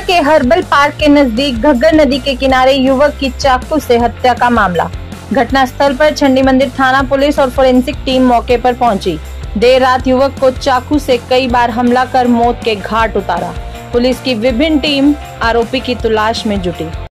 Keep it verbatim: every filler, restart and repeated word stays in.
के herbal park के नजदीक घग्गर नदी के किनारे युवक की चाकू से हत्या का मामला। घटना स्थल पर चंडी मंदिर थाना पुलिस और फोरेंसिक टीम मौके पर पहुंची। देर रात युवक को चाकू से कई बार हमला कर मौत के घाट उतारा। पुलिस की विभिन्न टीम आरोपी की तलाश में जुटी।